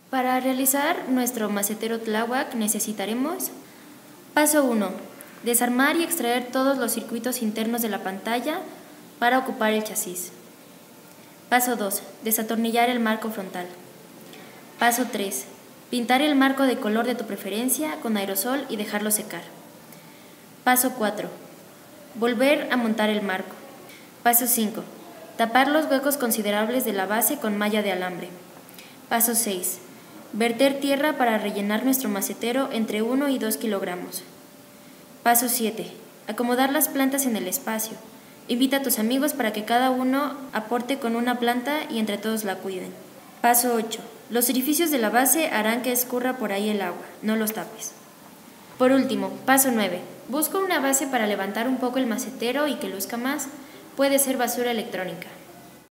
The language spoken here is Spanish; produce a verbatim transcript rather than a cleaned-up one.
Para realizar nuestro macetero Tláhuac necesitaremos: paso uno. Desarmar y extraer todos los circuitos internos de la pantalla para ocupar el chasis. Paso dos. Desatornillar el marco frontal. Paso tres. Pintar el marco de color de tu preferencia con aerosol y dejarlo secar. Paso cuatro. Volver a montar el marco. Paso cinco. Tapar los huecos considerables de la base con malla de alambre. Paso seis. Verter tierra para rellenar nuestro macetero entre uno y dos kilogramos. Paso siete. Acomodar las plantas en el espacio. Invita a tus amigos para que cada uno aporte con una planta y entre todos la cuiden. Paso ocho. Los orificios de la base harán que escurra por ahí el agua, no los tapes. Por último, paso nueve. Busca una base para levantar un poco el macetero y que luzca más. Puede ser basura electrónica.